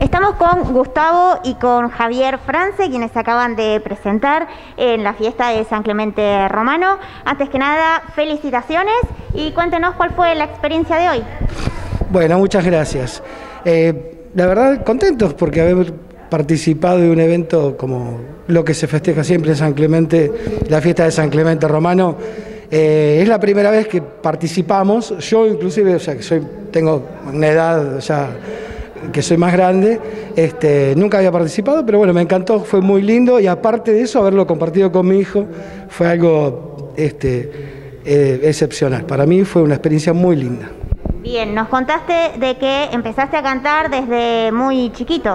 Estamos con Gustavo y con Javier France, quienes se acaban de presentar en la fiesta de San Clemente Romano. Antes que nada, felicitaciones y cuéntenos cuál fue la experiencia de hoy. Bueno, muchas gracias. La verdad, contentos porque haber participado de un evento como lo que se festeja siempre en San Clemente, la fiesta de San Clemente Romano. Es la primera vez que participamos. Yo inclusive, o sea, que tengo una edad ya que soy más grande, nunca había participado, pero bueno, me encantó, fue muy lindo y aparte de eso, haberlo compartido con mi hijo fue algo excepcional. Para mí fue una experiencia muy linda. Bien, nos contaste de que empezaste a cantar desde muy chiquito.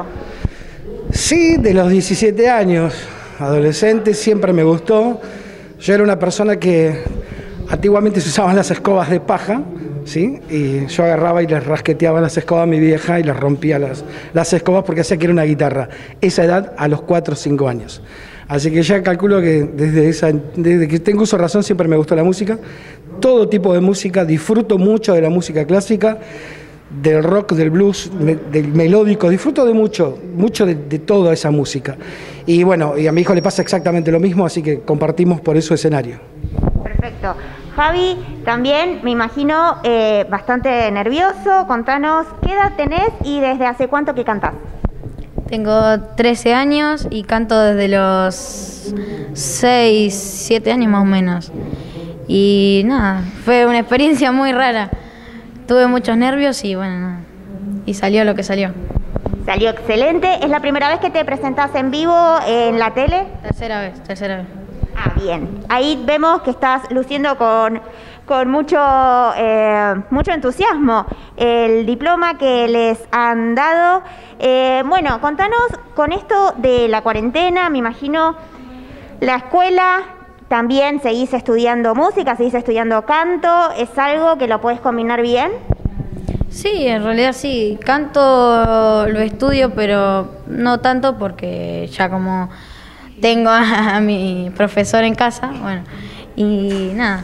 Sí, de los 17 años, adolescente, siempre me gustó. Yo era una persona que antiguamente se usaban las escobas de paja, ¿sí? Y yo agarraba y les rasqueteaba las escobas a mi vieja y les rompía las escobas porque hacía que era una guitarra. Esa edad a los 4 o 5 años. Así que ya calculo que desde que tengo uso de razón siempre me gustó la música. Todo tipo de música, disfruto mucho de la música clásica, del rock, del blues, del melódico, disfruto de mucho de toda esa música. Y bueno, y a mi hijo le pasa exactamente lo mismo, así que compartimos por eso escenario. Perfecto. Javi, también me imagino bastante nervioso. Contanos, ¿qué edad tenés y desde hace cuánto que cantás? Tengo 13 años y canto desde los 6, 7 años más o menos. Y nada, fue una experiencia muy rara. Tuve muchos nervios y bueno, nada. Y salió lo que salió. Salió excelente. ¿Es la primera vez que te presentás en vivo en la tele? Tercera vez. Ah, bien. Ahí vemos que estás luciendo con mucho entusiasmo el diploma que les han dado. Bueno, contanos con esto de la cuarentena, me imagino la escuela, también seguís estudiando música, seguís estudiando canto, ¿es algo que lo podés combinar bien? Sí, en realidad sí, canto lo estudio, pero no tanto porque ya como tengo a mi profesor en casa, bueno, y nada,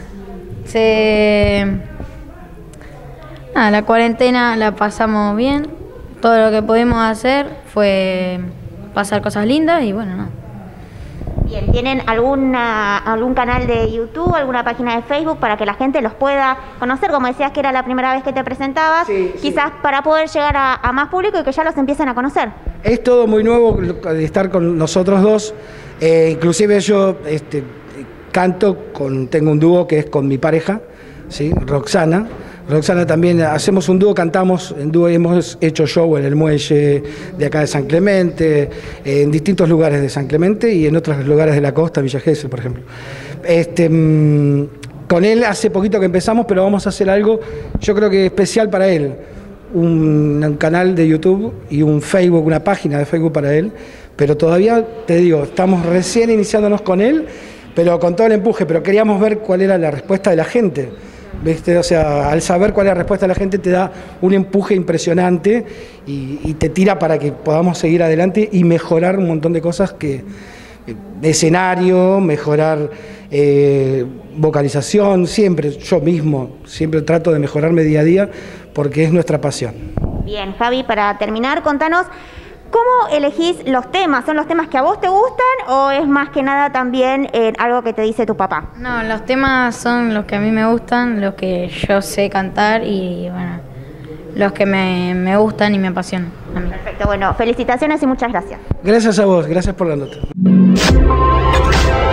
la cuarentena la pasamos bien, todo lo que pudimos hacer fue pasar cosas lindas y bueno, nada. Bien, ¿tienen algún canal de YouTube, alguna página de Facebook para que la gente los pueda conocer? Como decías que era la primera vez que te presentabas, sí, quizás sí, para poder llegar a más público y que ya los empiecen a conocer. Es todo muy nuevo de estar con nosotros dos, inclusive yo canto, tengo un dúo que es con mi pareja, ¿sí? Roxana también, hacemos un dúo, cantamos en dúo y hemos hecho show en el muelle de acá de San Clemente, en distintos lugares de San Clemente y en otros lugares de la costa, Villa Gesell, por ejemplo. Con él hace poquito que empezamos, pero vamos a hacer algo, yo creo que especial para él, un canal de YouTube y un Facebook, una página de Facebook para él, pero todavía, te digo, estamos recién iniciándonos con él, pero con todo el empuje, pero queríamos ver cuál era la respuesta de la gente. ¿Viste? O sea, al saber cuál es la respuesta de la gente te da un empuje impresionante y te tira para que podamos seguir adelante y mejorar un montón de cosas de escenario, mejorar vocalización, yo mismo siempre trato de mejorarme día a día porque es nuestra pasión. Bien, Javi, para terminar, contanos, ¿cómo elegís los temas? ¿Son los temas que a vos te gustan o es más que nada también algo que te dice tu papá? No, los temas son los que a mí me gustan, los que yo sé cantar y bueno, los que me gustan y me apasionan a mí. Perfecto, bueno, felicitaciones y muchas gracias. Gracias a vos, gracias por la nota.